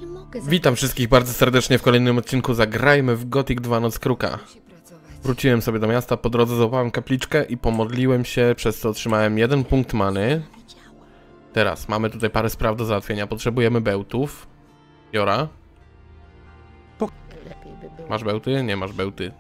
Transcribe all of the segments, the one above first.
Witam wszystkich bardzo serdecznie w kolejnym odcinku Zagrajmy w Gothic 2 Noc Kruka. Wróciłem sobie do miasta, po drodze złapałem kapliczkę i pomodliłem się, przez co otrzymałem 1 punkt many. Teraz mamy tutaj parę spraw do załatwienia. Potrzebujemy bełtów. Jora? Masz bełty? Nie masz bełty.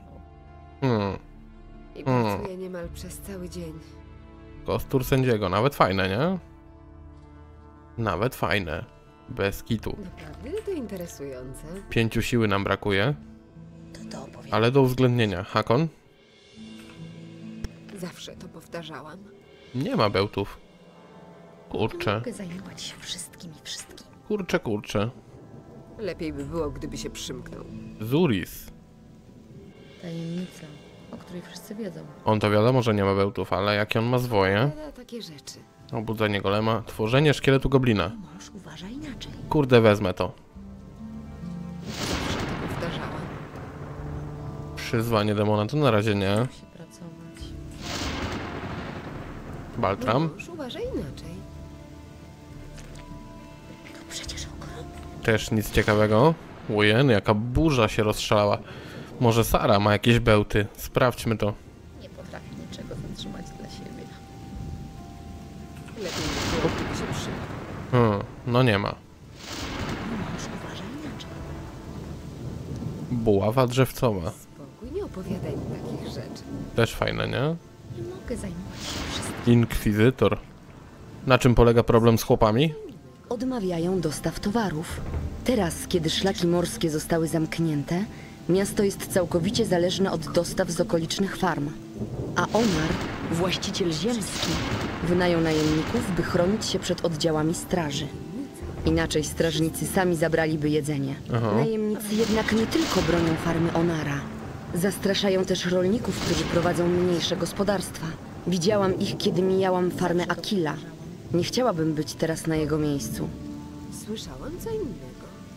I pracuję niemal przez cały dzień. Kostur sędziego, nawet fajne, nie? Nawet fajne. Bez kitu. Naprawdę to interesujące. 5 siły nam brakuje. Ale do uwzględnienia. Hakon? Zawsze to powtarzałam. Nie ma bełtów. Kurczę. Mogę zajmować się wszystkim. Kurczę. Lepiej by było, gdyby się przymknął. Zuris. Tajemnica, o której wszyscy wiedzą. On to wiadomo, że nie ma bełtów, ale jakie on ma zwoje? Ale takie rzeczy. Obudzenie golema. Tworzenie szkieletu goblina. Mąż uważa inaczej. Kurde, wezmę to. Zawsze to powtarzałam. Przyzwanie demona to na razie nie. Musi pracować. Baltram. Mąż uważa inaczej. To przecież okropne. Też nic ciekawego. Ujeny, jaka burza się rozszalała. Może Sara ma jakieś bełty. Sprawdźmy to. Nie potrafi niczego zatrzymać dla siebie. Lepiej by było, gdyby się przymknął. No nie ma. Mąż uważa inaczej. Buława drzewcowa. Spokój, nie opowiadaj mi takich rzeczy. Też fajne, nie? Nie mogę zajmować się wszystkim. Inkwizytor. Na czym polega problem z chłopami? Odmawiają dostaw towarów. Teraz, kiedy szlaki morskie zostały zamknięte, miasto jest całkowicie zależne od dostaw z okolicznych farm. A Onar, właściciel ziemski, wynajął najemników, by chronić się przed oddziałami straży. Inaczej strażnicy sami zabraliby jedzenie. Najemnicy jednak nie tylko bronią farmy Onara. Zastraszają też rolników, którzy prowadzą mniejsze gospodarstwa. Widziałam ich, kiedy mijałam farmę Akila. Nie chciałabym być teraz na jego miejscu. Słyszałam co innego.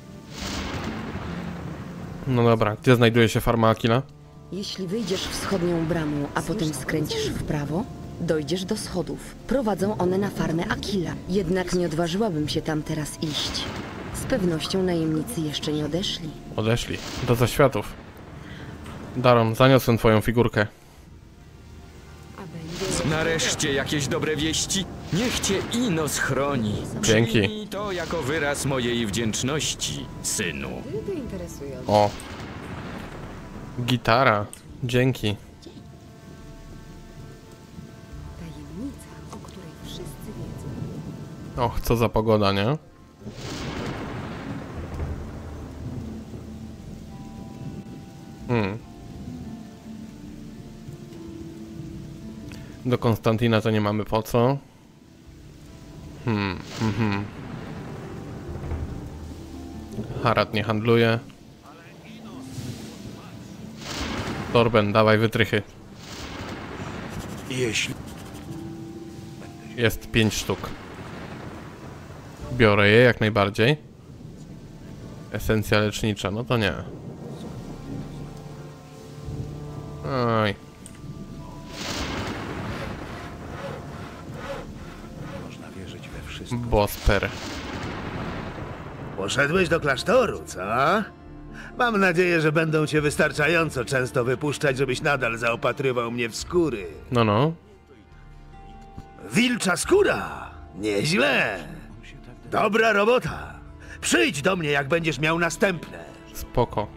No dobra, gdzie znajduje się farma Akila? Jeśli wyjdziesz wschodnią bramą, a potem skręcisz w prawo, dojdziesz do schodów. Prowadzą one na farmę Akila. Jednak nie odważyłabym się tam teraz iść. Z pewnością najemnicy jeszcze nie odeszli. Odeszli. Do zaświatów. Daron, zaniosłem twoją figurkę. A będzie... Nareszcie jakieś dobre wieści. Niech cię Ino schroni. Dzięki. Przyjmij to jako wyraz mojej wdzięczności, synu. To interesujące. O. Gitara. Dzięki. Tajemnica, o której wszyscy wiedzą. Och, co za pogoda, nie? Do Konstantina to nie mamy po co. Harad nie handluje. Torben, dawaj wytrychy. Jeśli... Jest 5 sztuk. Biorę je jak najbardziej. Esencja lecznicza, no to nie. Oj. Bosper. Poszedłeś do klasztoru, co? Mam nadzieję, że będą cię wystarczająco często wypuszczać, żebyś nadal zaopatrywał mnie w skóry. No. Wilcza skóra! Nieźle! Dobra robota! Przyjdź do mnie, jak będziesz miał następne. Spoko.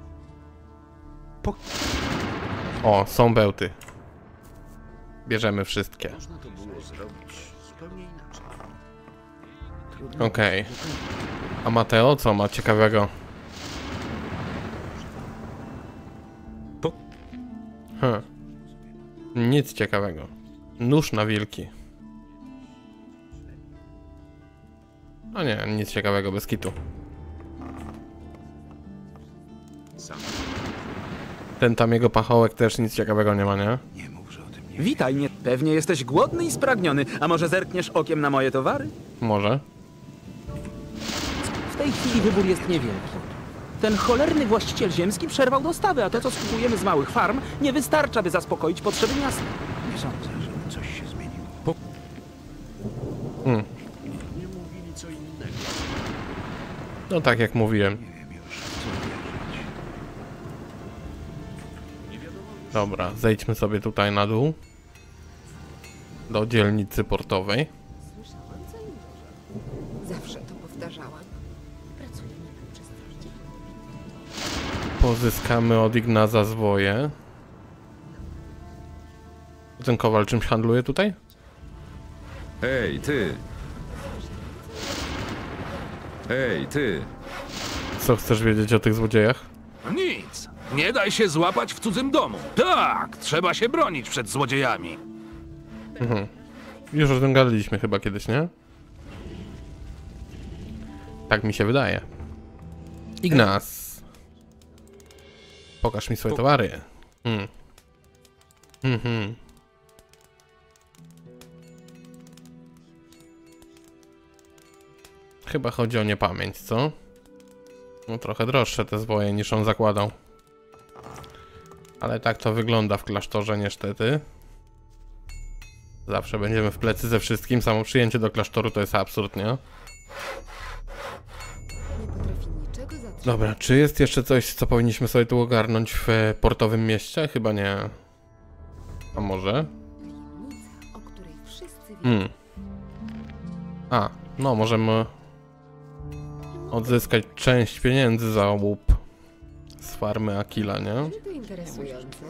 O, są bełty. Bierzemy wszystkie. Okej. A Mateo co ma ciekawego? Nic ciekawego. Nóż na wilki. No nie, nic ciekawego, bez kitu. Ten tam jego pachołek też nic ciekawego nie ma, nie? Witaj, pewnie jesteś głodny i spragniony. A może zerkniesz okiem na moje towary? Może. W tej chwili wybór jest niewielki. Ten cholerny właściciel ziemski przerwał dostawy, a to, co skupujemy z małych farm, nie wystarcza, by zaspokoić potrzeby miasta. Nie sądzę, żeby coś się zmieniło. No tak jak mówiłem. Dobra, zejdźmy sobie tutaj na dół. Do dzielnicy portowej. Słyszałam co innego. Zawsze to powtarzałam. Pracuję nie przez cały dzień. Pozyskamy od Ignaza zwoje. Ten kowal czymś handluje tutaj? Hej, ty! Hej, ty! Co chcesz wiedzieć o tych złodziejach? Nic. Nie daj się złapać w cudzym domu. Tak, trzeba się bronić przed złodziejami. Już o tym gadaliśmy chyba kiedyś, nie? Tak mi się wydaje. Ignaz. Pokaż mi swoje towary. Chyba chodzi o niepamięć, co? No trochę droższe te zwoje niż on zakładał. Ale tak to wygląda w klasztorze niestety. Zawsze będziemy w plecy ze wszystkim. Samo przyjęcie do klasztoru to jest absurd, nie? Nie potrafi niczego zatrzymać. Dobra, czy jest jeszcze coś, co powinniśmy sobie tu ogarnąć w portowym mieście? Chyba nie. A może? Tajemnica, o której wszyscy wiedzą. A, no możemy odzyskać część pieniędzy za łup z farmy Akila, nie? Czy to interesujące?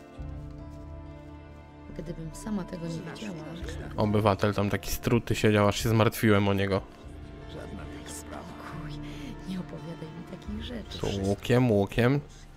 Gdybym sama tego nie widziała, Obywatel tam taki struty siedział, aż się zmartwiłem o niego. spokój, nie opowiadaj mi takich rzeczy. Tu łukiem.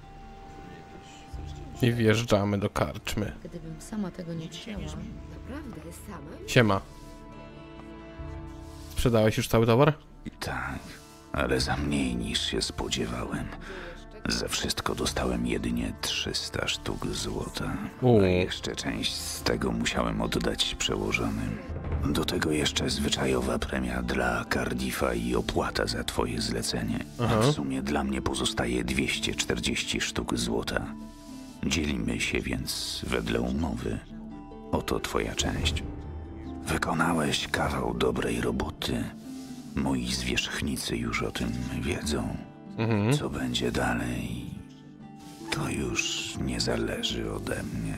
I wjeżdżamy do karczmy. Gdybym sama tego nie widziała, Naprawdę sama? Siema. Sprzedałeś już cały towar? Tak, ale za mniej niż się spodziewałem. Za wszystko dostałem jedynie 300 sztuk złota. A jeszcze część z tego musiałem oddać przełożonym. Do tego jeszcze zwyczajowa premia dla Cardiffa i opłata za twoje zlecenie. A w sumie dla mnie pozostaje 240 sztuk złota. Dzielimy się więc wedle umowy. Oto twoja część. Wykonałeś kawał dobrej roboty. Moi zwierzchnicy już o tym wiedzą. Co będzie dalej, to już nie zależy ode mnie.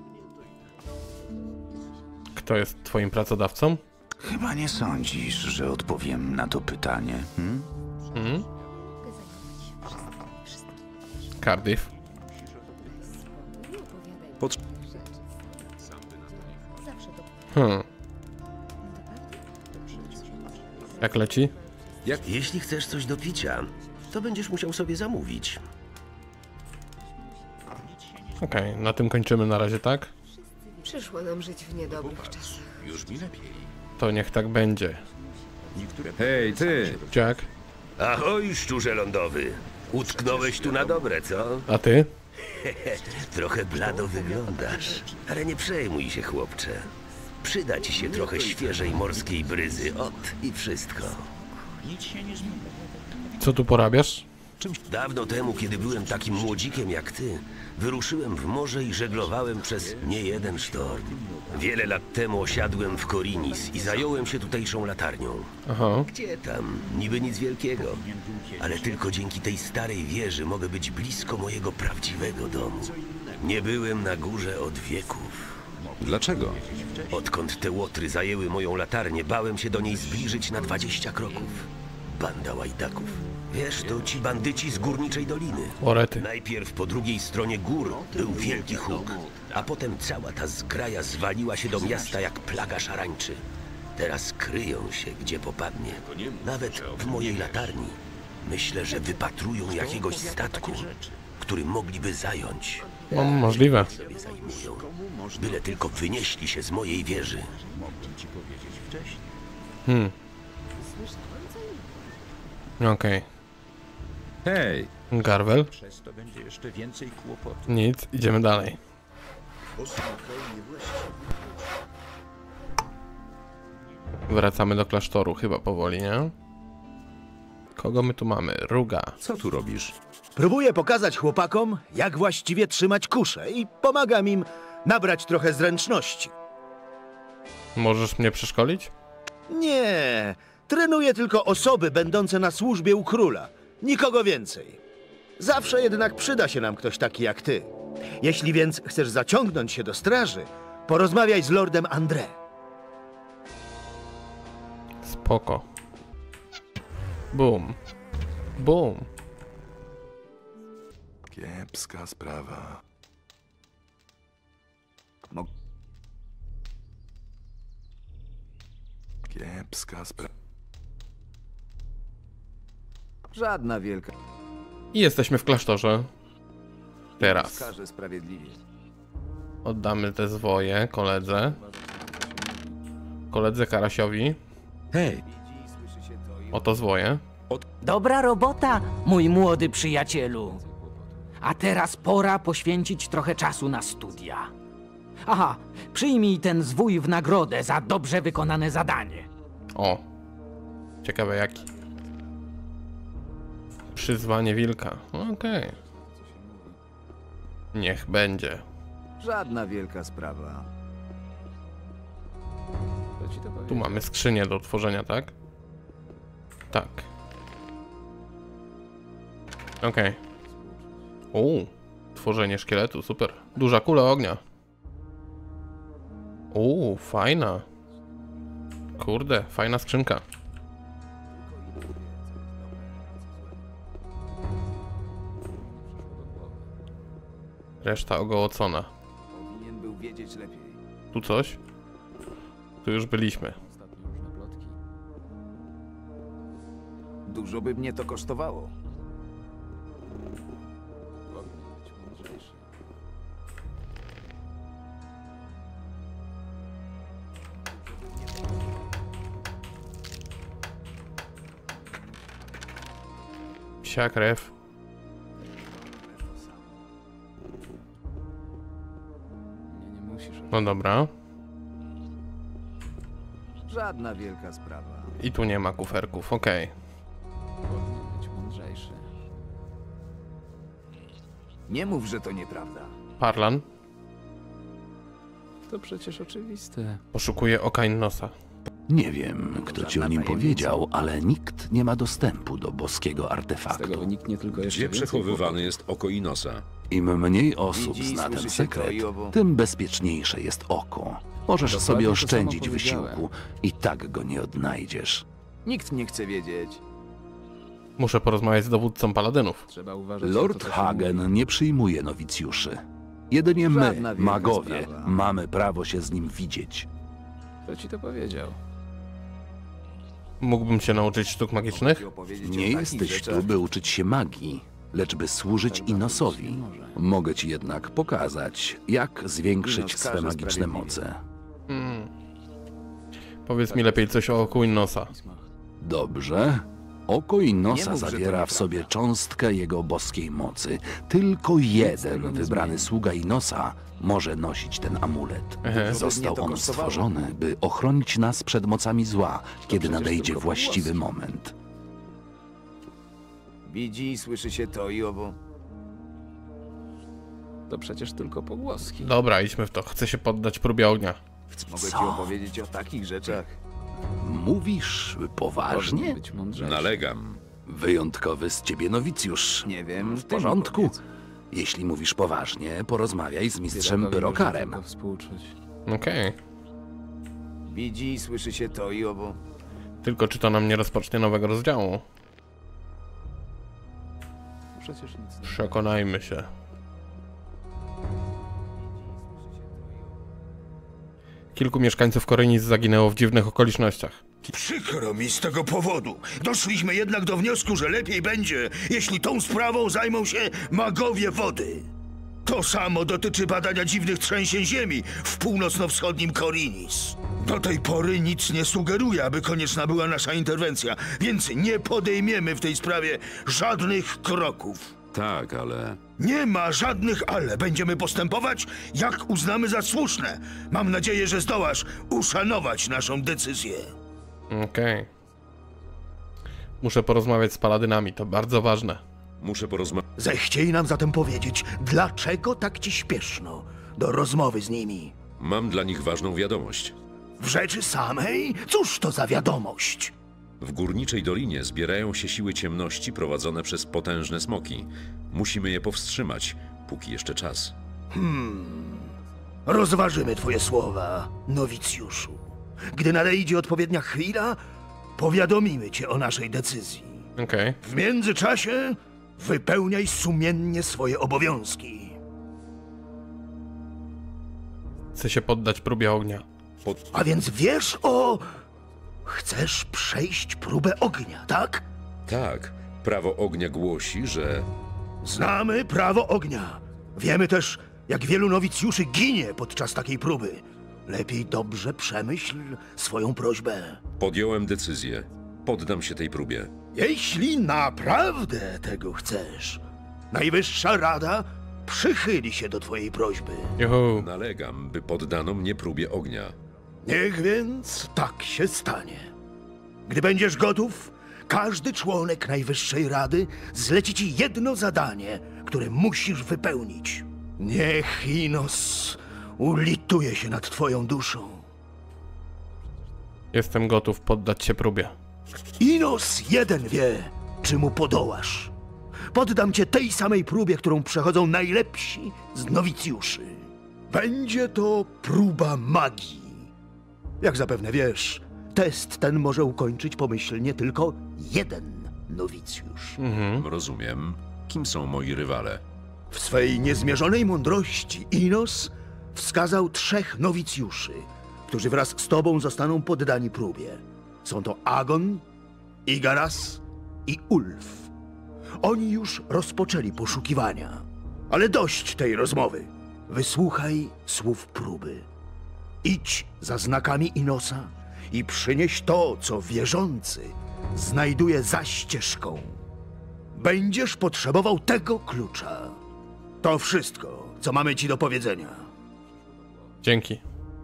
Kto jest twoim pracodawcą? Chyba nie sądzisz, że odpowiem na to pytanie? Cardiff. Nie opowiadaj Pod- rzeczy. zawsze to Jak leci? Jeśli chcesz coś do picia, to będziesz musiał sobie zamówić. Okej, na tym kończymy na razie, tak? Przyszło nam żyć w niedobrych czasach. To niech tak będzie. Hej, ty! Jack, Ahoj, szczurze lądowy. Utknąłeś tu na dobre, co? a ty? Trochę blado wyglądasz, ale nie przejmuj się, chłopcze. Przyda ci się trochę świeżej morskiej bryzy, i wszystko. Co tu porabiasz? Dawno temu, kiedy byłem takim młodzikiem jak ty, wyruszyłem w morze i żeglowałem przez niejeden sztorm. Wiele lat temu osiadłem w Korinis i zająłem się tutejszą latarnią. Aha. Gdzie tam? Niby nic wielkiego. Ale tylko dzięki tej starej wieży mogę być blisko mojego prawdziwego domu. Nie byłem na górze od wieków. Dlaczego? Odkąd te łotry zajęły moją latarnię, bałem się do niej zbliżyć na 20 kroków. Banda łajdaków. Wiesz, to ci bandyci z Górniczej Doliny. Orety. Najpierw po drugiej stronie gór był wielki huk, a potem cała ta zgraja zwaliła się do miasta jak plaga szarańczy. Teraz kryją się, gdzie popadnie. Nawet w mojej latarni. Myślę, że wypatrują jakiegoś statku, który mogliby zająć. No, możliwe. Sobie zajmują. Byle tylko wynieśli się z mojej wieży. Okej. Hej! Garwel? Przez to będzie jeszcze więcej kłopotów. Nic, idziemy dalej. Wracamy do klasztoru chyba powoli, nie? Kogo my tu mamy? Ruga. Co tu robisz? Próbuję pokazać chłopakom, jak właściwie trzymać kuszę i pomagam im nabrać trochę zręczności. Możesz mnie przeszkolić? Nie, Trenuję tylko osoby będące na służbie u króla. Nikogo więcej. Zawsze jednak przyda się nam ktoś taki jak ty. Jeśli więc chcesz zaciągnąć się do straży, porozmawiaj z lordem André. Spoko. Boom. Boom. Kiepska sprawa. Kiepska sprawa. Żadna wielka. I jesteśmy w klasztorze. Teraz. Skaże sprawiedliwie. Oddamy te zwoje koledze. Koledze Karasiowi. Hej, Oto zwoje. Dobra robota, mój młody przyjacielu. A teraz pora poświęcić trochę czasu na studia. Aha, przyjmij ten zwój w nagrodę za dobrze wykonane zadanie. O. Ciekawe jaki. Przyzwanie wilka. Okej. Niech będzie. Żadna wielka sprawa. Tu mamy skrzynię do otworzenia, tak? Tak. Okej. Tworzenie szkieletu, super. Duża kula ognia. Fajna. Kurde, fajna skrzynka. Reszta ogołocona. Powinien był wiedzieć lepiej. Tu coś? Tu już byliśmy. Dużo by mnie to kosztowało. Psia krew. No dobra. Żadna wielka sprawa. I tu nie ma kuferków, okej. Być mądrzejszy. Nie mów, że to nieprawda. Parlan. To przecież oczywiste. Poszukuje oka Innosa. Nie wiem, kto ci o nim powiedział, ale nikt nie ma dostępu do boskiego Z tego artefaktu. wyniknie tylko jeszcze Gdzie więcej przechowywane jest oko Inosa? Im mniej osób Widzi, zna ten słyszy się sekret, to i owo. tym bezpieczniejsze jest oko. Możesz Dokładnie sobie to oszczędzić samo wysiłku i tak go nie odnajdziesz. Nikt nie chce wiedzieć. Muszę porozmawiać z dowódcą paladynów. Trzeba uważać. Lord Hagen nie przyjmuje nowicjuszy. Jedynie my, Żadna wielka magowie, sprawa. mamy prawo się z nim widzieć. Kto ci to powiedział? Mógłbym się nauczyć sztuk magicznych? Opowiedzieć Nie o takich jesteś rzeczach. tu, by uczyć się magii, lecz by służyć Inosowi. Mogę ci jednak pokazać, jak zwiększyć Inos swe każe magiczne sprawiedliwie. moce. Powiedz mi lepiej coś o oku Innosa. Dobrze. Oko Nie Innosa mów, że to zawiera w nieprawda. sobie cząstkę jego boskiej mocy. Tylko jeden wybrany sługa Inosa może nosić ten amulet. Ehe. Został to on kosztowało. stworzony, by ochronić nas przed mocami zła, kiedy przecież nadejdzie tylko właściwy pogłoski. moment. Widzi i słyszy się to i owo. To przecież tylko pogłoski. Dobra, idźmy w to. Chcę się poddać próbie ognia. Mogę ci Co? opowiedzieć o takich rzeczach. Mówisz poważnie? Być mądrzejszy. Nalegam. Wyjątkowy z ciebie nowicjusz. Nie wiem, W ty mi porządku. powiedz. Jeśli mówisz poważnie, porozmawiaj z mistrzem Biedakowi Pyrokarem. można tylko współczuć. Okej. Widzi i słyszy się to i owo. Tylko czy to nam nie rozpocznie nowego rozdziału? Przecież nic nie. Przekonajmy się. Kilku mieszkańców Korynis zaginęło w dziwnych okolicznościach. Przykro mi z tego powodu. Doszliśmy jednak do wniosku, że lepiej będzie, jeśli tą sprawą zajmą się magowie wody. To samo dotyczy badania dziwnych trzęsień ziemi w północno-wschodnim Korinis. Do tej pory nic nie sugeruje, aby konieczna była nasza interwencja, więc nie podejmiemy w tej sprawie żadnych kroków. Tak, ale... Nie ma żadnych ale. Będziemy postępować, jak uznamy za słuszne. Mam nadzieję, że zdołasz uszanować naszą decyzję. Okej. Muszę porozmawiać z paladynami, to bardzo ważne. Muszę porozmawiać... Zechciej nam zatem powiedzieć, dlaczego tak ci śpieszno do rozmowy z nimi? Mam dla nich ważną wiadomość. W rzeczy samej? Cóż to za wiadomość? W górniczej dolinie zbierają się siły ciemności prowadzone przez potężne smoki. Musimy je powstrzymać, póki jeszcze czas. Rozważymy twoje słowa, nowicjuszu. Gdy nadejdzie odpowiednia chwila, powiadomimy cię o naszej decyzji. Okej. W międzyczasie wypełniaj sumiennie swoje obowiązki. Chcę się poddać próbie ognia. A więc wiesz o... Chcesz przejść próbę ognia, tak? Tak, prawo ognia głosi, że... Znamy prawo ognia. Wiemy też, jak wielu nowicjuszy ginie podczas takiej próby. Lepiej dobrze przemyśl swoją prośbę. Podjąłem decyzję. Poddam się tej próbie. Jeśli naprawdę tego chcesz, Najwyższa Rada przychyli się do twojej prośby. Juhu. Nalegam, by poddano mnie próbie ognia. Niech więc tak się stanie. Gdy będziesz gotów, każdy członek Najwyższej Rady zleci ci jedno zadanie, które musisz wypełnić. Niech Inos ulituje się nad twoją duszą. Jestem gotów poddać się próbie. Inos jeden wie, czy mu podołasz. Poddam cię tej samej próbie, którą przechodzą najlepsi z nowicjuszy. Będzie to próba magii. Jak zapewne wiesz, test ten może ukończyć pomyślnie tylko jeden nowicjusz. Rozumiem. Kim są moi rywale? W swej niezmierzonej mądrości Inos wskazał 3 nowicjuszy, którzy wraz z tobą zostaną poddani próbie. Są to Agon, Igaras i Ulf. Oni już rozpoczęli poszukiwania. Ale dość tej rozmowy. Wysłuchaj słów próby. Idź za znakami Inosa i przynieś to, co wierzący znajduje za ścieżką. Będziesz potrzebował tego klucza. To wszystko, co mamy ci do powiedzenia. Dzięki.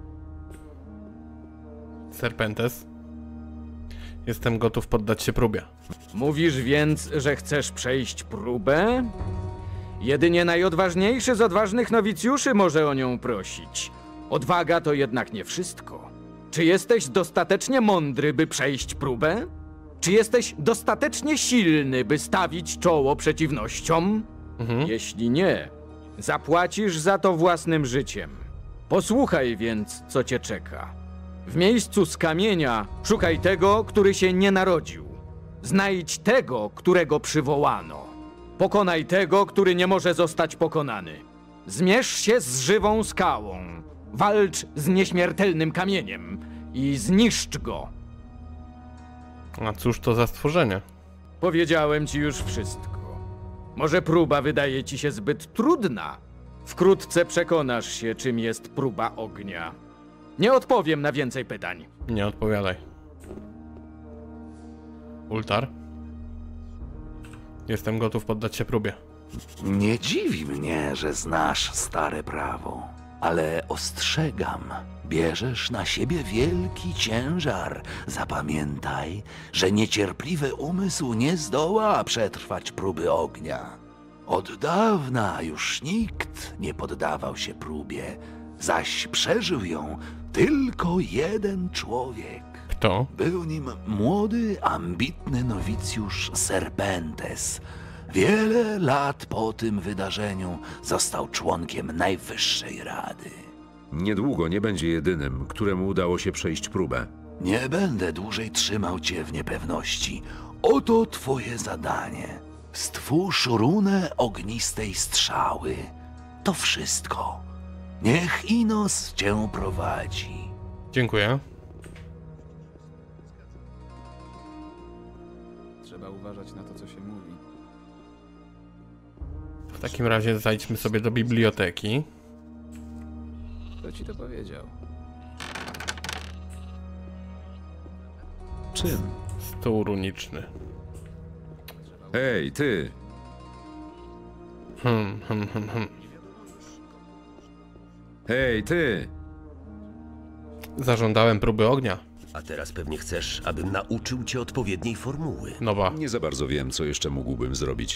Serpentes. Jestem gotów poddać się próbie. Mówisz więc, że chcesz przejść próbę? Jedynie najodważniejszy z odważnych nowicjuszy może o nią prosić. Odwaga to jednak nie wszystko. Czy jesteś dostatecznie mądry, by przejść próbę? Czy jesteś dostatecznie silny, by stawić czoło przeciwnościom? Jeśli nie, zapłacisz za to własnym życiem. Posłuchaj więc, co cię czeka. W miejscu z kamienia szukaj tego, który się nie narodził. Znajdź tego, którego przywołano. Pokonaj tego, który nie może zostać pokonany. Zmierz się z żywą skałą. Walcz z nieśmiertelnym kamieniem i zniszcz go. A cóż to za stworzenie? Powiedziałem ci już wszystko. Może próba wydaje ci się zbyt trudna. Wkrótce przekonasz się, czym jest próba ognia. Nie odpowiem na więcej pytań. Nie odpowiadaj. Ultar. Jestem gotów poddać się próbie. Nie dziwi mnie, że znasz stare prawo, ale ostrzegam, bierzesz na siebie wielki ciężar. Zapamiętaj, że niecierpliwy umysł nie zdoła przetrwać próby ognia. Od dawna już nikt nie poddawał się próbie, zaś przeżył ją tylko jeden człowiek. Kto? Był nim młody, ambitny nowicjusz Serpentes. Wiele lat po tym wydarzeniu został członkiem Najwyższej Rady. Niedługo nie będzie jedynym, któremu udało się przejść próbę. Nie będę dłużej trzymał cię w niepewności. Oto twoje zadanie. Stwórz runę ognistej strzały. To wszystko. Niech Inos cię prowadzi. Dziękuję. Trzeba uważać na to, co się mówi. W takim razie zajdźmy sobie do biblioteki. Kto ci to powiedział? Czym? Stół runiczny. Hej, ty! Hej, ty! Zażądałem próby ognia. A teraz pewnie chcesz, abym nauczył cię odpowiedniej formuły. No ba. Nie za bardzo wiem, co jeszcze mógłbym zrobić.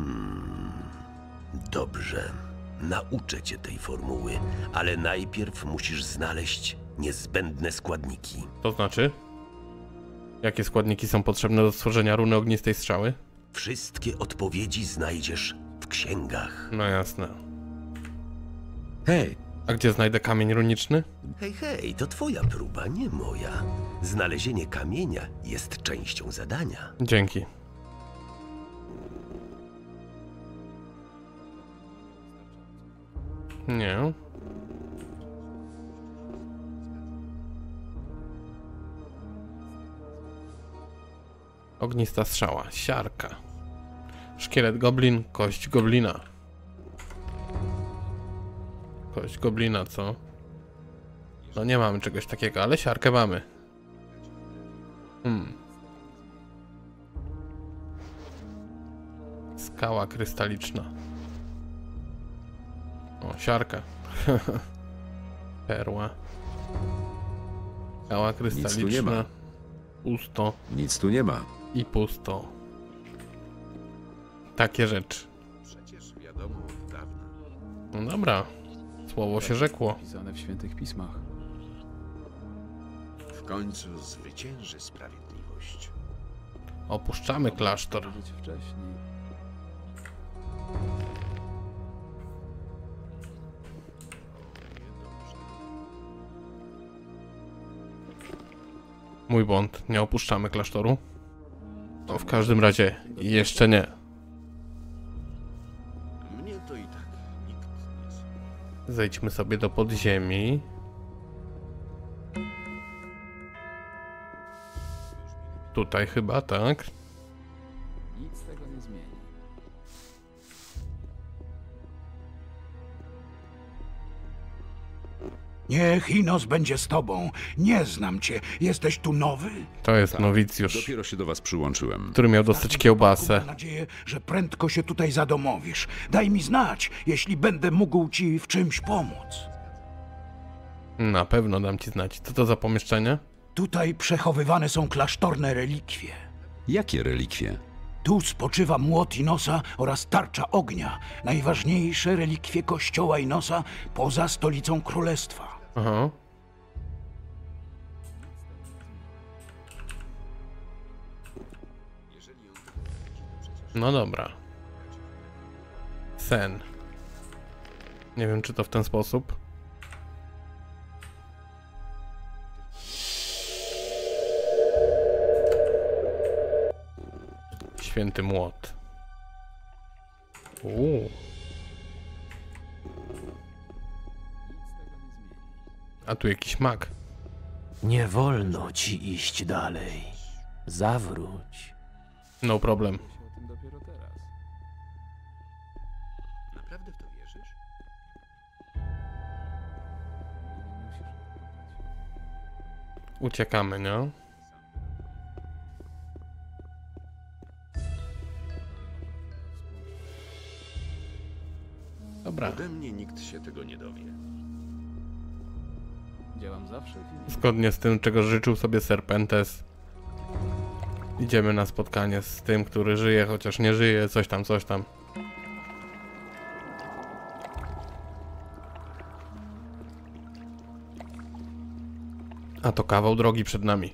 Dobrze. Nauczę cię tej formuły, ale najpierw musisz znaleźć niezbędne składniki. To znaczy? Jakie składniki są potrzebne do stworzenia runy ognistej strzały? Wszystkie odpowiedzi znajdziesz w księgach. No jasne. Hej! A gdzie znajdę kamień runiczny? Hej, to twoja próba, nie moja. Znalezienie kamienia jest częścią zadania. Dzięki. Nie. Ognista strzała, siarka. Szkielet goblin, kość goblina. Kość goblina, co? No nie mamy czegoś takiego, ale siarkę mamy. Skała krystaliczna. O, siarka. Perła. Skała krystaliczna. Nic tu nie ma. Pusto. Nic tu nie ma. I pusto. Takie rzeczy. Przecież wiadomo od dawna. No dobra. Słowo się rzekło. Pisane w świętych pismach. W końcu zwycięży sprawiedliwość. Opuszczamy klasztor. Powiedzieć wcześniej. Mój błąd. Nie opuszczamy klasztoru. No, w każdym razie jeszcze nie. Mnie to i tak nikt nie słucha. Zejdźmy sobie do podziemi. Tutaj chyba, tak? Nic tego nie zmieni. Niech Inos będzie z tobą. Nie znam cię. Jesteś tu nowy? To jest nowicjusz, Dopiero się do was przyłączyłem. który miał dostać kiełbasę. Mam nadzieję, że prędko się tutaj zadomowisz. Daj mi znać, jeśli będę mógł ci w czymś pomóc. Na pewno dam ci znać. Co to za pomieszczenie? Tutaj przechowywane są klasztorne relikwie. Jakie relikwie? Tu spoczywa młot Inosa oraz tarcza ognia. Najważniejsze relikwie kościoła Inosa poza stolicą królestwa. Aha. No dobra. Sen. Nie wiem, czy to w ten sposób. Święty młot. A tu jakiś mag. Nie wolno ci iść dalej. Zawróć. No problem. Dopiero teraz. Naprawdę w to wierzysz? Uciekamy, nie? Dobra. Ode mnie nikt się tego nie dowie. Działam zawsze w imię. Zgodnie z tym, czego życzył sobie Serpentes. Idziemy na spotkanie z tym, który żyje, chociaż nie żyje, coś tam, coś tam. A to kawał drogi przed nami.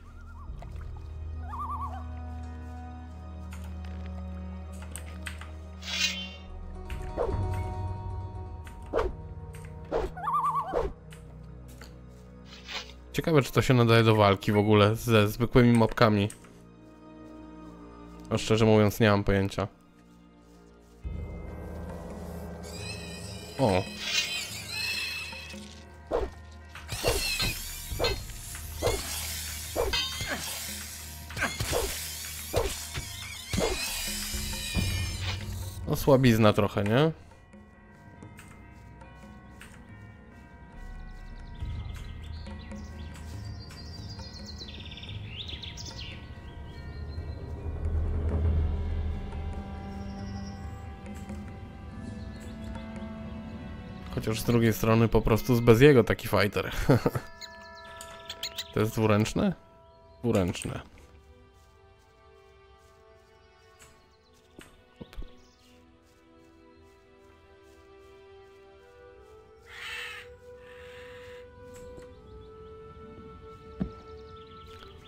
Ciekawe, czy to się nadaje do walki w ogóle ze zwykłymi mobkami. A szczerze mówiąc, nie mam pojęcia. O. No słabizna trochę, nie? Chociaż z drugiej strony po prostu z bez jego taki fighter. To jest dwuręczne? Dwuręczne.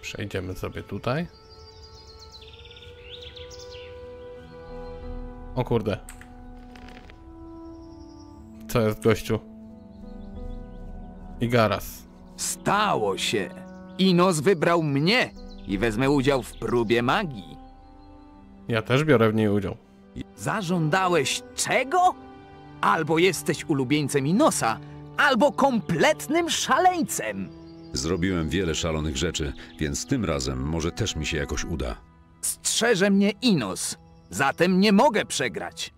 Przejdziemy sobie tutaj. O kurde. Co jest, gościu? Igaras. Stało się! Inos wybrał mnie i wezmę udział w próbie magii. Ja też biorę w niej udział. Zażądałeś czego? Albo jesteś ulubieńcem Inosa, albo kompletnym szaleńcem. Zrobiłem wiele szalonych rzeczy, więc tym razem może też mi się jakoś uda. Strzeże mnie Inos, zatem nie mogę przegrać.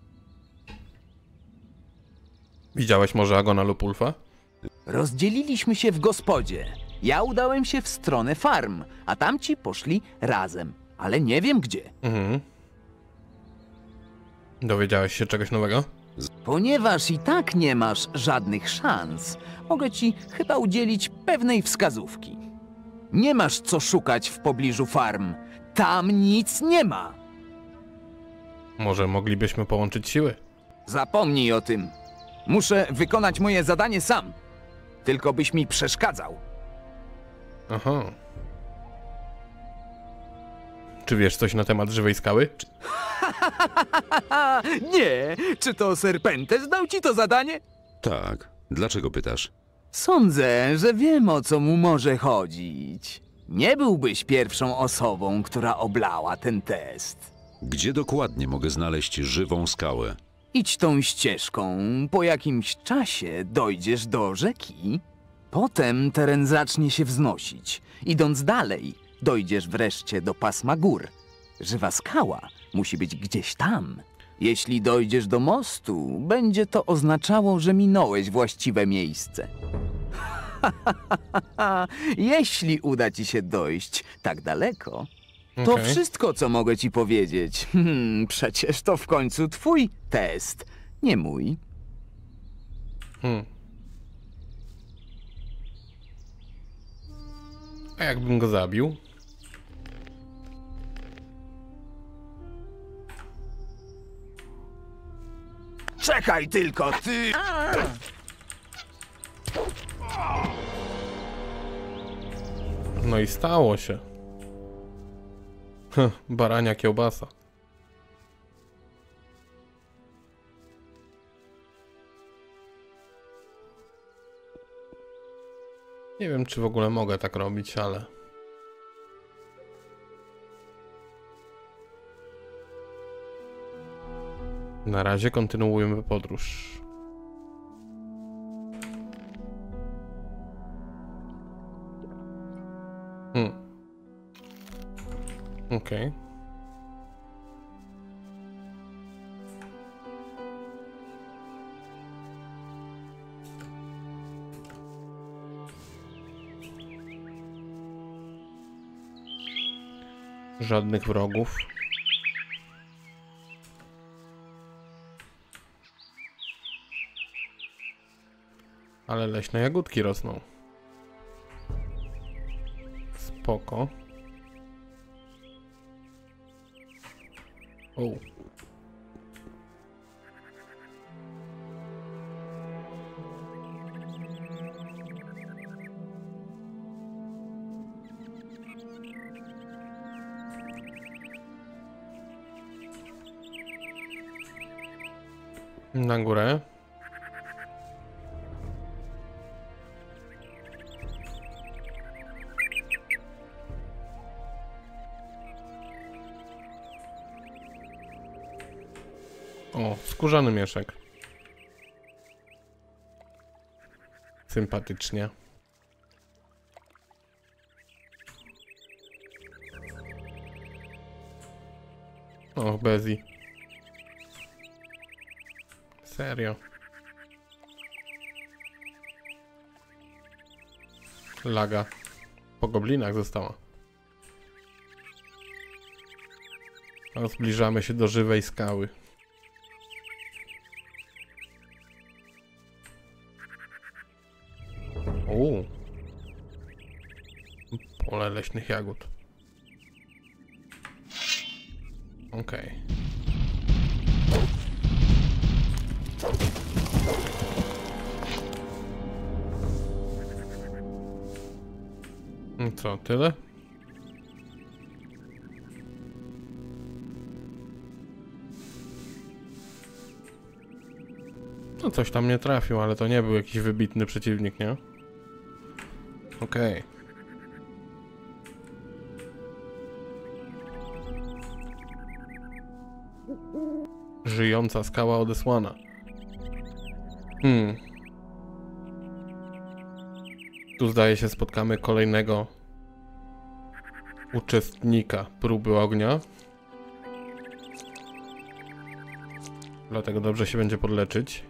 Widziałeś może Agona lub Ulfa? Rozdzieliliśmy się w gospodzie. Ja udałem się w stronę farm, a tamci poszli razem, ale nie wiem gdzie. Mhm. Dowiedziałeś się czegoś nowego? Ponieważ i tak nie masz żadnych szans, mogę ci chyba udzielić pewnej wskazówki. Nie masz co szukać w pobliżu farm. Tam nic nie ma. Może moglibyśmy połączyć siły? Zapomnij o tym. Muszę wykonać moje zadanie sam. Tylko byś mi przeszkadzał. Aha. Czy wiesz coś na temat żywej skały? Nie! Czy to Serpentes dał ci to zadanie? Tak. Dlaczego pytasz? Sądzę, że wiem, o co mu może chodzić. Nie byłbyś pierwszą osobą, która oblała ten test. Gdzie dokładnie mogę znaleźć żywą skałę? Idź tą ścieżką. Po jakimś czasie dojdziesz do rzeki. Potem teren zacznie się wznosić. Idąc dalej, dojdziesz wreszcie do pasma gór. Żywa skała musi być gdzieś tam. Jeśli dojdziesz do mostu, będzie to oznaczało, że minąłeś właściwe miejsce. Jeśli uda ci się dojść tak daleko, to wszystko, co mogę ci powiedzieć. Przecież to w końcu twój test, nie mój. A jakbym go zabił? Czekaj tylko, ty! No i stało się. Barania kiełbasa. Nie wiem, czy w ogóle mogę tak robić, ale... Na razie kontynuujemy podróż. Okej. Żadnych wrogów. Ale leśne jagódki rosną. Spoko. O. Na górę. O, skórzany mieszek. Sympatycznie. O, Bezi. Serio. Laga. Po goblinach została. A zbliżamy się do żywej skały. Pole leśnych jagód. Okej. Co, tyle? No coś tam nie trafił, ale to nie był jakiś wybitny przeciwnik, nie? Okej. Żyjąca skała odesłana. Tu zdaje się spotkamy kolejnego uczestnika próby ognia. Dlatego dobrze się będzie podleczyć.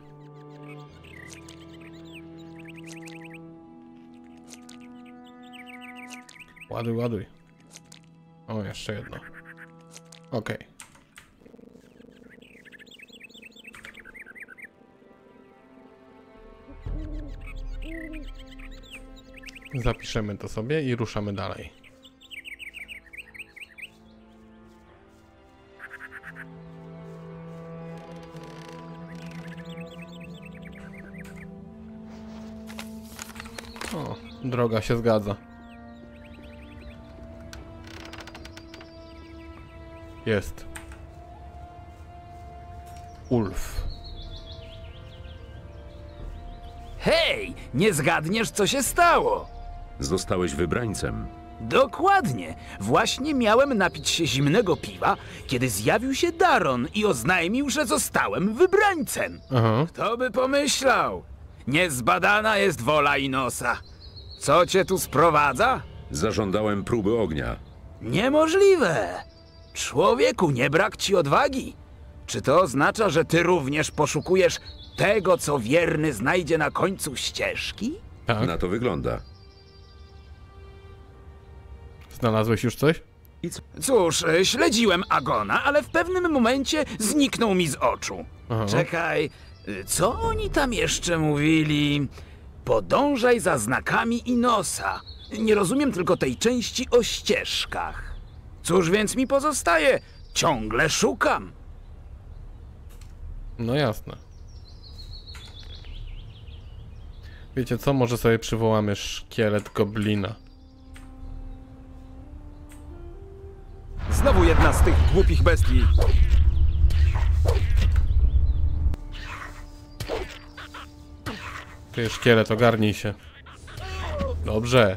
Ładuj, ładuj. O, jeszcze jedno. Okej. Zapiszemy to sobie i ruszamy dalej. O, droga się zgadza. Jest. Ulf. Hej, nie zgadniesz, co się stało? Zostałeś wybrańcem. Dokładnie. Właśnie miałem napić się zimnego piwa, kiedy zjawił się Daron i oznajmił, że zostałem wybrańcem. Aha. Kto by pomyślał? Niezbadana jest wola Inosa. Co cię tu sprowadza? Zażądałem próby ognia. Niemożliwe. Człowieku, nie brak ci odwagi. Czy to oznacza, że ty również poszukujesz tego, co wierny znajdzie na końcu ścieżki? Tak. Na to wygląda. Znalazłeś już coś? Cóż, śledziłem Agona, ale w pewnym momencie zniknął mi z oczu. Aha. Czekaj, co oni tam jeszcze mówili? Podążaj za znakami Inosa. Nie rozumiem tylko tej części o ścieżkach. Cóż więc mi pozostaje? Ciągle szukam. No jasne. Wiecie co? Może sobie przywołamy szkielet goblina. Znowu jedna z tych głupich bestii. Ty szkielet, ogarnij się. Dobrze.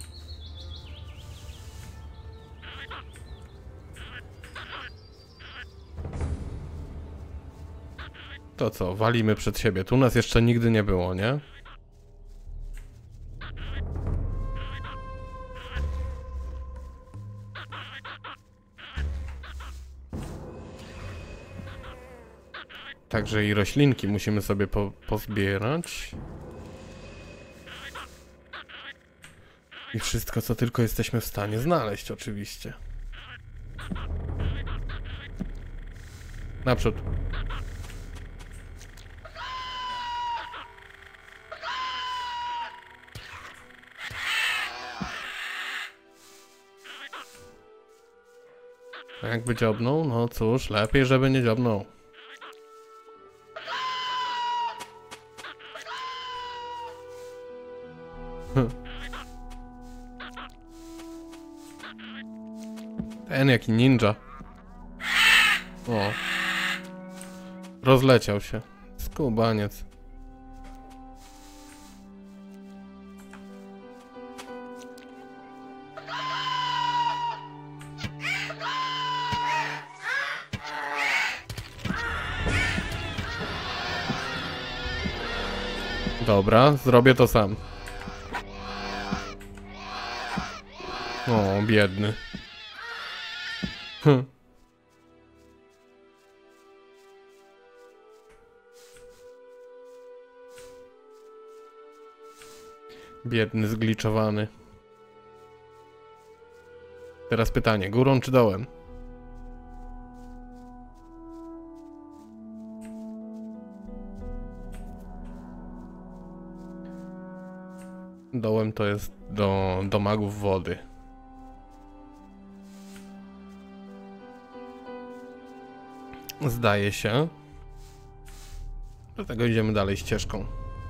To co, walimy przed siebie. Tu nas jeszcze nigdy nie było, nie? Także i roślinki musimy sobie pozbierać. I wszystko, co tylko jesteśmy w stanie znaleźć, oczywiście. Naprzód. A jakby dziobnął? No cóż, lepiej, żeby nie dziobnął. Ten jaki ninja. O. Rozleciał się. Skubaniec. Dobra, zrobię to sam. O, biedny. Biedny, zgliczowany. Teraz pytanie, górą czy dołem? Dołem to jest do magów wody. Zdaje się. Dlatego idziemy dalej ścieżką.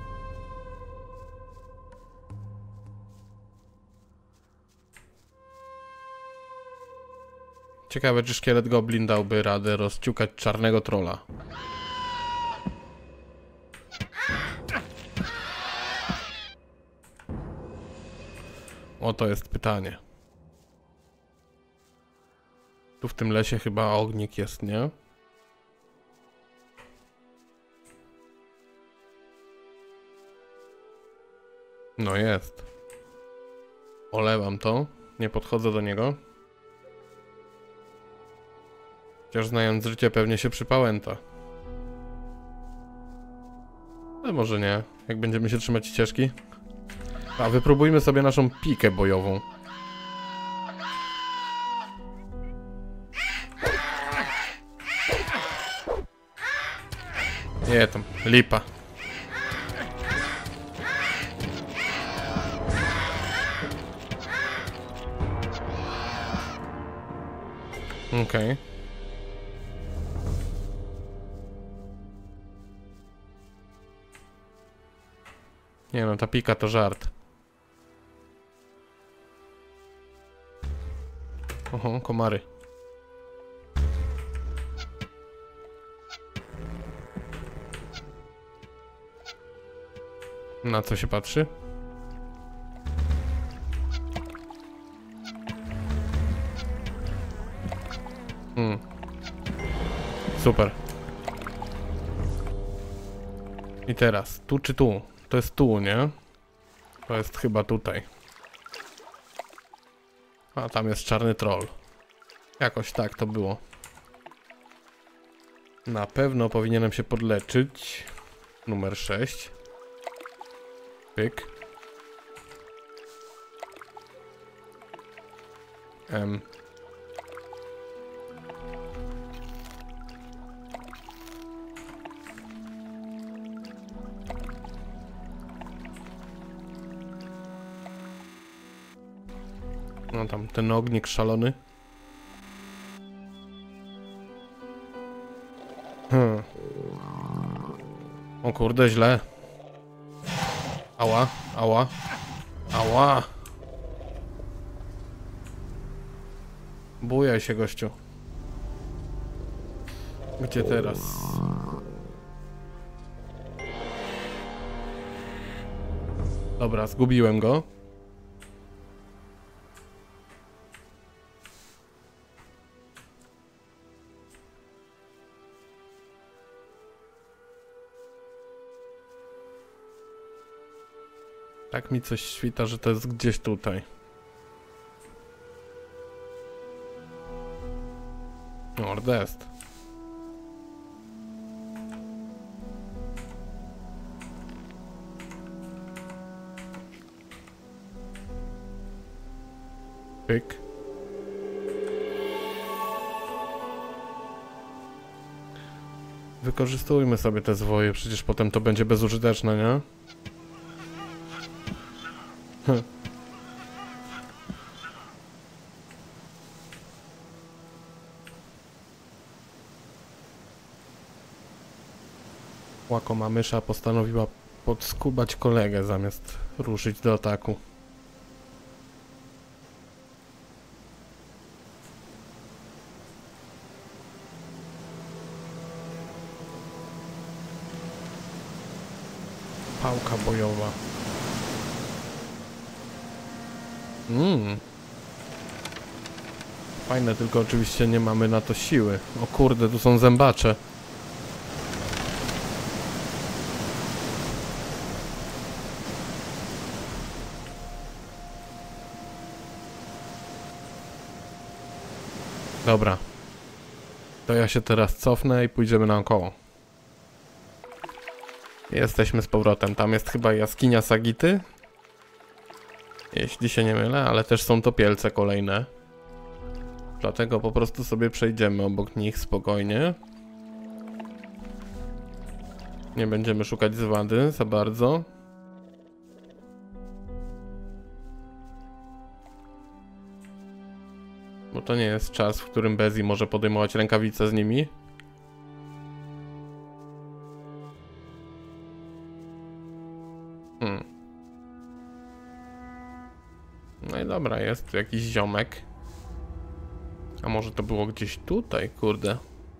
Ciekawe, czy szkielet goblin dałby radę rozciukać czarnego trolla. Oto jest pytanie. Tu w tym lesie chyba ognik jest, nie? No jest. Olewam to. Nie podchodzę do niego. Chociaż znając życie pewnie się przypałęta. Ale może nie. Jak będziemy się trzymać ścieżki. A wypróbujmy sobie naszą pikę bojową. Nie tam, lipa. Okej. Nie no, ta pika to żart. Oho, komary. Na co się patrzy? Super. I teraz, tu czy tu? To jest tu, nie? To jest chyba tutaj. A tam jest czarny troll. Jakoś tak to było. Na pewno powinienem się podleczyć. Numer 6. Pyk. No tam ten ognik szalony. O kurde, źle. Ała, ała, ała. Bujaj się, gościu. Gdzie teraz? Dobra, zgubiłem go. Tak mi coś świta, że to jest gdzieś tutaj. Nordest. Pyk. Wykorzystujmy sobie te zwoje, przecież potem to będzie bezużyteczne, nie? Łakoma mysza postanowiła podskubać kolegę zamiast ruszyć do ataku. Pałka bojowa. Fajne, tylko oczywiście nie mamy na to siły. O kurde, tu są zębacze. Dobra. To ja się teraz cofnę i pójdziemy naokoło. Jesteśmy z powrotem. Tam jest chyba jaskinia Sagity. Jeśli się nie mylę, ale też są topielce kolejne. Dlatego po prostu sobie przejdziemy obok nich spokojnie. Nie będziemy szukać zwady za bardzo. Bo to nie jest czas, w którym Bezi może podejmować rękawice z nimi. No i dobra, jest tu jakiś ziomek. A może to było gdzieś tutaj, kurde.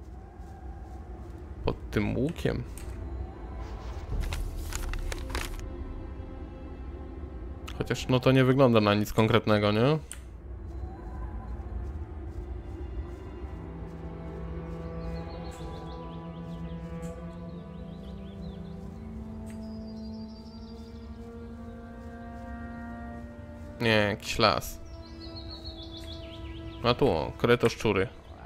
Pod tym łukiem. Chociaż no to nie wygląda na nic konkretnego, nie? Nie, jakiś las. A tu o, kretoszczury.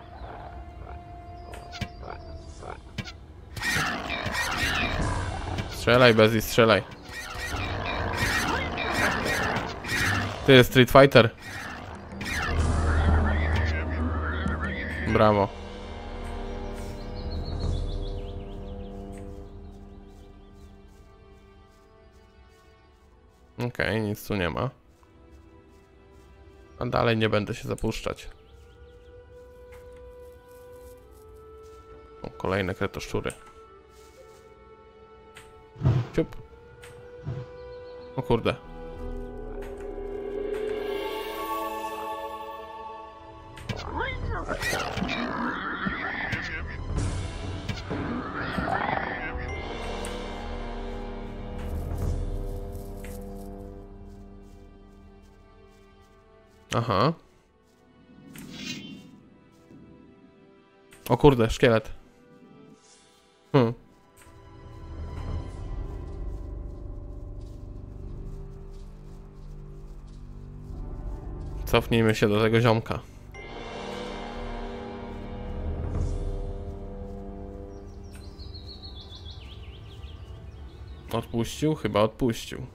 Strzelaj, Bezi, strzelaj. Ty jest Street Fighter. Brawo. Okej, nic tu nie ma. A dalej nie będę się zapuszczać. O, kolejne kretoszczury. Ciup. O kurde. Aha. O kurde, szkielet. Cofnijmy się do tego ziomka. Odpuścił? Chyba odpuścił.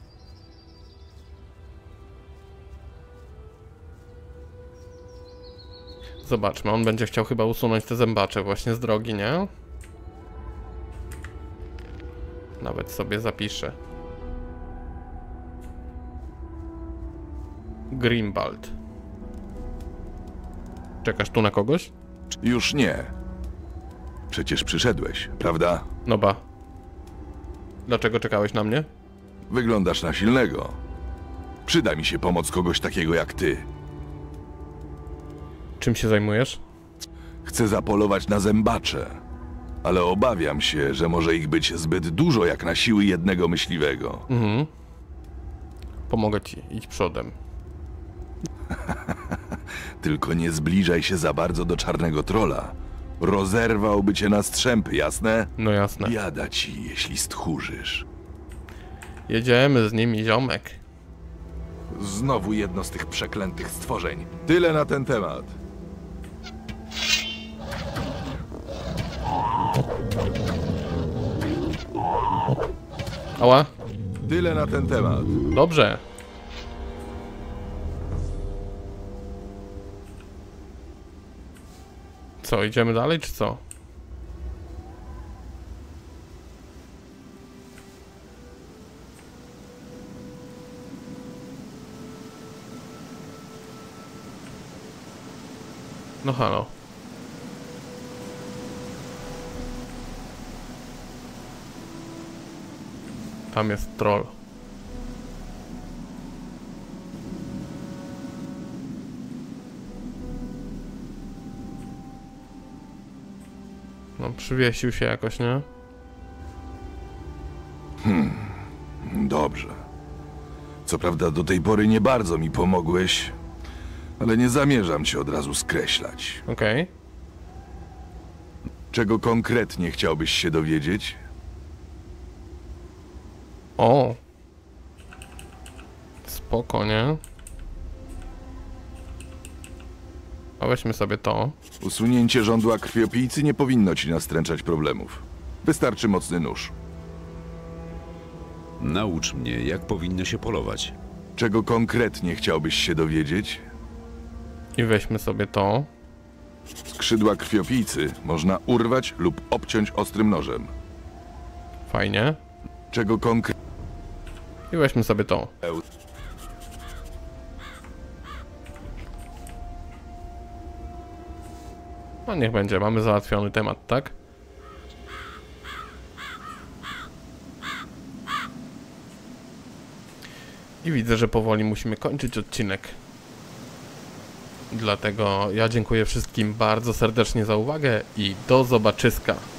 Zobaczmy, on będzie chciał chyba usunąć te zębacze właśnie z drogi, nie? Nawet sobie zapiszę. Grimbald. Czekasz tu na kogoś? Już nie. Przecież przyszedłeś, prawda? No ba. Dlaczego czekałeś na mnie? Wyglądasz na silnego. Przyda mi się pomoc kogoś takiego jak ty. Czym się zajmujesz? Chcę zapolować na zębacze, ale obawiam się, że może ich być zbyt dużo jak na siły jednego myśliwego. Mhm. Pomogę ci, idź przodem. Tylko nie zbliżaj się za bardzo do czarnego trola. Rozerwałby cię na strzępy, jasne? No jasne. Biada ci, jeśli stchórzysz. Jedziemy z nimi, ziomek. Znowu jedno z tych przeklętych stworzeń. Tyle na ten temat. Ała? Tyle na ten temat. Dobrze. Co, idziemy dalej, czy co? No halo. Tam jest troll. No, przywiesił się jakoś, nie? Dobrze. Co prawda do tej pory nie bardzo mi pomogłeś, ale nie zamierzam cię od razu skreślać. Okej. Czego konkretnie chciałbyś się dowiedzieć? O. Spoko, nie? A weźmy sobie to. Usunięcie żądła krwiopijcy nie powinno ci nastręczać problemów. Wystarczy mocny nóż. Naucz mnie, jak powinno się polować. Czego konkretnie chciałbyś się dowiedzieć? I weźmy sobie to. Skrzydła krwiopijcy można urwać lub obciąć ostrym nożem. Fajnie. Czego konkretnie... I weźmy sobie to. No niech będzie, mamy załatwiony temat, tak? I widzę, że powoli musimy kończyć odcinek. Dlatego ja dziękuję wszystkim bardzo serdecznie za uwagę i do zobaczyska.